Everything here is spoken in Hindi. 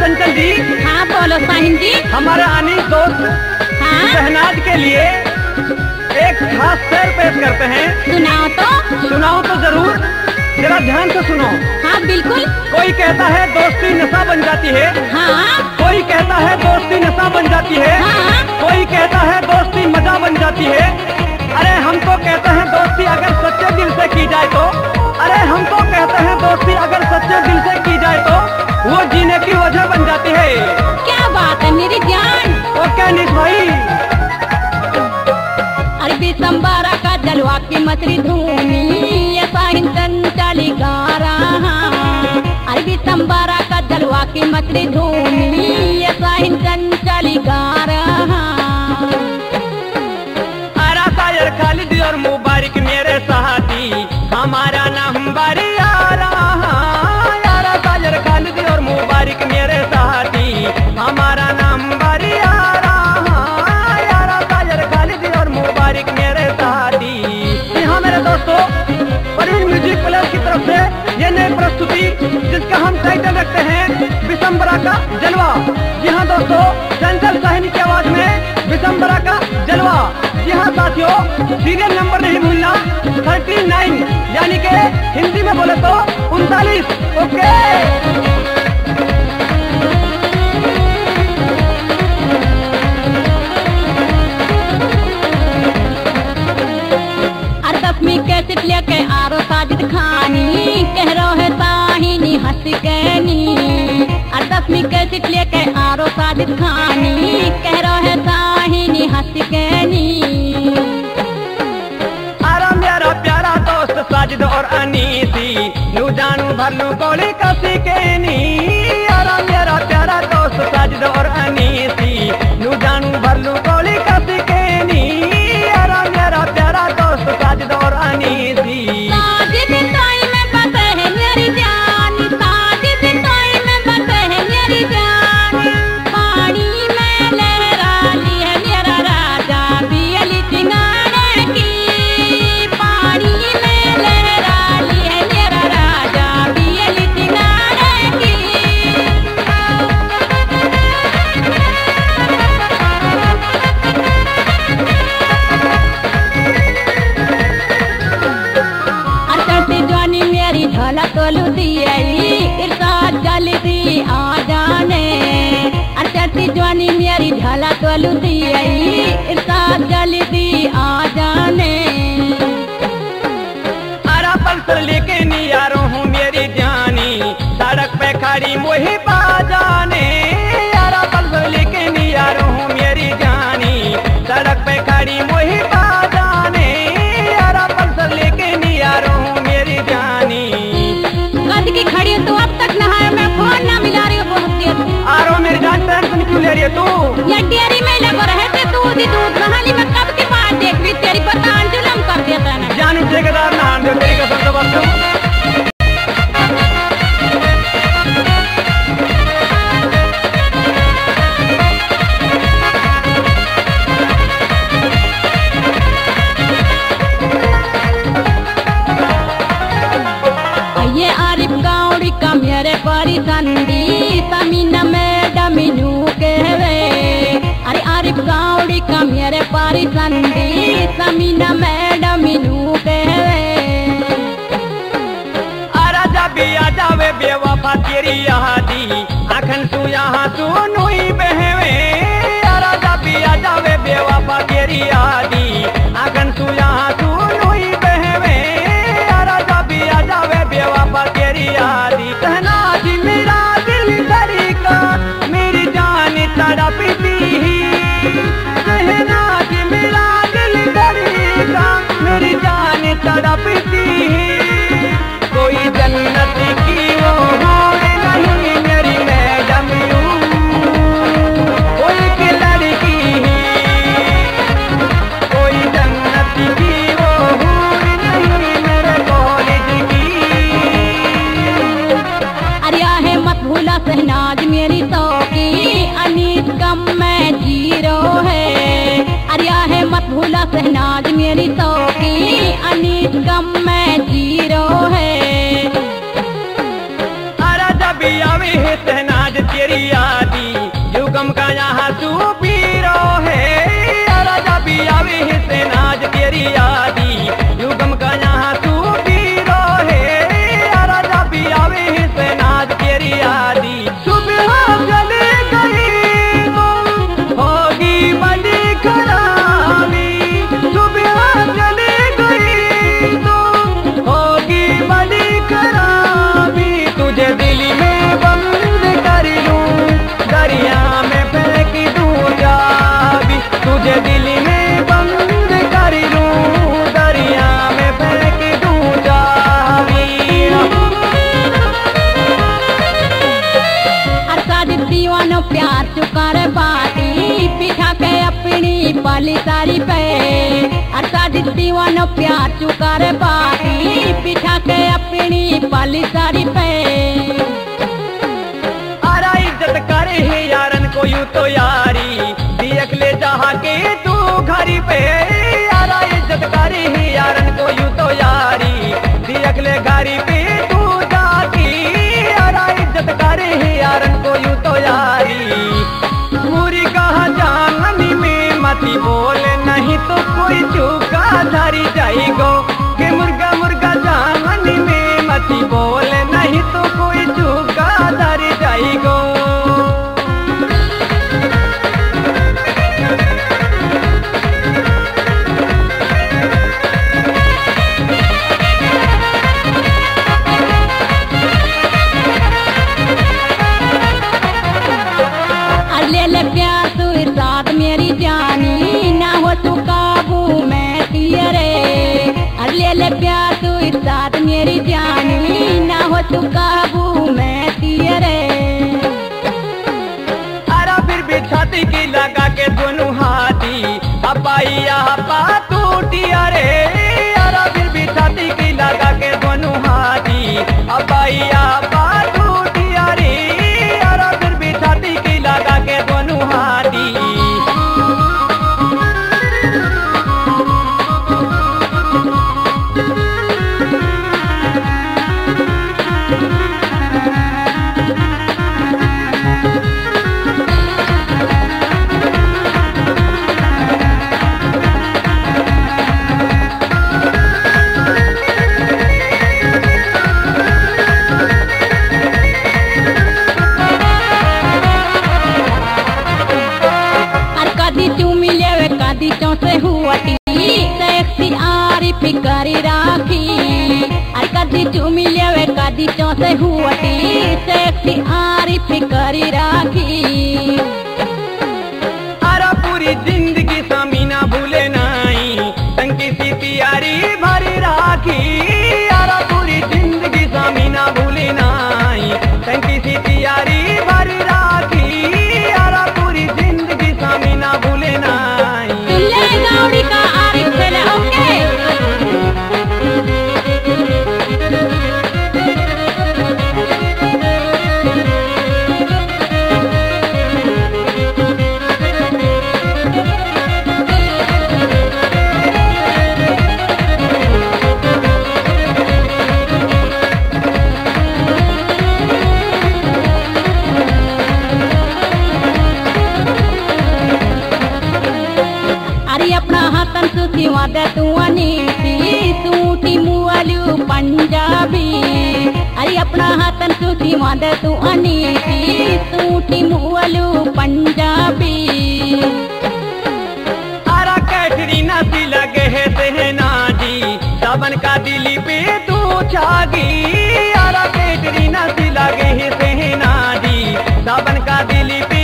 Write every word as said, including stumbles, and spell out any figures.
चंचल जी। हाँ बोलो साहिन जी। हमारे अनीस दोस्त हाँ शहनाज के लिए एक खास शेर पेश करते हैं। सुनाओ तो। सुनाओ तो जरूर, जरा ध्यान से सुनो। हाँ बिल्कुल। कोई कहता है दोस्ती नशा बन जाती है। हाँ। कोई कहता है दोस्ती नशा बन जाती है। हाँ। कोई कहता है दोस्ती मजा बन जाती है। अरे हम तो कहते हैं दोस्ती अगर सच्चे दिल से की जाए तो। अरे हम तो कहते हैं दोस्ती अगर सच्चे दिल से की जाए तो वो जीने की वजह बन जाती है। क्या बात है मेरी जान। ओके अनीस भाई। अरे दिसंबरा का जलवा की मछली धूनी ये साहिन चंचल गा रहा। अरे दिसंबरा का जलवा की मछली धूनी ये साहिन चंचल गा रहा। अरा शायर खालिद और मुबारक मेरे साथी हमारा नाम बारी आ रहा। अरा शायर खालिद और मुबारक मेरे साथी हमारा नाम बारी आ रहा। अरा शायर खालिद और मुबारक मेरे साथी। यहाँ मेरे दोस्तों परवीन म्यूजिक प्लेस की तरफ से ये नई प्रस्तुति जिसका हम टाइटल रखते हैं दिसंबरा का जलवा। जी हाँ दोस्तों, चंचल साहिनी की आवाज में दिसंबरा का जलवा। जी हाँ साथियों, सीरियल नंबर नहीं भूलना, थर्टी नाइन यानी के हिंदी में बोले तो उनतालीस। ओके दसवीं कैसेट लेके आरो साजिद खानी कह रहो है साहिनी हंस कैनी। और दसवीं कैसेट लेके आरो साजिद खानी कह रहो है साहिनी हंस कैनी। आरा मेरा प्यारा दोस्त साजिद और अनीसी नू जानू भरलू गोली कसी केनी। आरा मेरा प्यारा दोस्त साजिद और अनीसी नू जानू भरलू गोली कसी केनी। आरा मेरा प्यारा दोस्त साजिद और अनीसी। साजिद ताई में बसे है मेरी जान। साजिद ताई में बसे है मेरी जान। पानी में लहरा ली है मेरा राजा बियली चिंगाने की। पानी में लहरा ली है मेरा राजा बियली चिंगाने की। झलक लुधियाई इरशाद जल्दी आ जाने। अरचती जवानी मेरी झलक लुधियाई इरशाद जल्दी आ जाने। अरा पल्सर लेके नियारो हूँ मेरी जानी सड़क पे खड़ी मोही बाजाने। अरा पल्सर लेके नियारो हूँ मेरी जानी सड़क पे खड़ी मोही बाजाने। अरा पल्सर लेके नियारो हूँ मेरी जानी। कद की खड़ी तो अब तक नहाया मैं फोन ना मिला रही हूँ बहुत देर। आरो मेरी जान टेंशन क्यों ले रही है तू? ये डेयरी में लगे रहे थे दूध ही दूध नहाली में कब की बात देख ली तेरी बतान जुलम कर देता है। जानू ठेकेदार नहान दो तेरी कसम से बस। ये आरिफ गाउड़ी का मेरे परी संदी समीना मैडम नू कहवे। अरे आरिफ गाउड़ी का मेरे परी संदी समीना मैडम नू कहवे। आरा जबी आ जावे बेवफा तेरी यादी आखन तू यहाँ सुनू ही बहवे। आरा जबी आ जावे बेवफा तेरी यादी आखन तू यहाँ सुनू ही बहवे। आरा जबी आ जावे बेवफा तेरी यादी। शहनाज मेरा दिल तरीका मेरी जान तड़पती ही। शहनाज मेरा दिल तरीका मेरी जान तड़पती ही। कोई जन्नत की वो हूर नहीं मेरी मैडम यूं कोई की लड़की ही। कोई जन्नत की वो हूर नहीं मेरे कॉलेज की। अरे है मत भूला शहनाज मेरी सौकी अनीस कम में जीरो है। अरे है मत भूला शहनाज मेरी सौकी अनीस कम में जीरो है। अरे जब आवे है शहनाज तेरी तेरी यादी युगम का यहाँ सुपीरो है राजा बियावे से नाज तेरी यादी युगम का यहाँ सुपीरो है राजा बियावे से नाज तेरी यादी सुबह चले गई तो होगी बड़ी खराबी सुबह चले गई तो होगी बड़ी खराबी तुझे दिल में बंद कर लूं दरिया में फेंक दूं जाबी तुझे दिल में बंद कर लूं दरिया में फेंक दूं जाबी अरसाद दीवानो प्यार चुकर बाटी पिठा के अपनी पाली सारी पे अरसाद दीवानो प्यार चुकर बाटी पिठा के अपनी पाली सारी पे आरा इज्जत करे है यारन को यूं तो यारी देख ले जहा के तू घरी पे आरा इज्जत करे है यारन को यूं तो यारी देख ले घरी पे तू जाती आरा इज्जत करे है यारन को यूं तो यारी पूरी कहा जाननी में मती बोले नहीं तो कोई चूका धरी जाएगो के मुर्गा मुर्गा जाननी में मती बोले नहीं तो कोई चूका धरी जाएगो ले ले प्यार तू साथ मेरी जानी ना हो तू काबू मैं तेरे ले ले प्यार तू साथ मेरी जानी ना हो तू काबू मैं तेरे अरा फिर भी छाती की लगा के दोनों हाथी अपाई आपा टूटिया रे अरा फिर भी छाती की लगा के दोनों हाथी अपाई आपा टूटिया रे अरा फिर भी छाती की लगा के दोनों हाथी से हुआटी सेक्सी आरी फिकारी राखी अर कदी चुमी लेवे कदी चौसे हुआटी सेक्सी आरी फिकारी राखी अरा पूरी जिंदगी सामीना भूले नहीं टंकी सी प्यारी भरी राखी अरा पूरी जिंदगी सामीना भूले नहीं टंकी सी प्यारी भरी राखी अरा पूरी जिंदगी सामीना भूले नहीं गौरी का आरिफ चले ओके वादे तू अनीति सूटी मुआलू पंजाबी अरे अपना हाथन सूटी वादे तू अनीति सूटी मुआलू पंजाबी अरा कैटरीना सी लगे है सहना जी सावन का दिली पे तू छागी अरा कैटरीना सी लगे है सहना जी सावन का दिली पे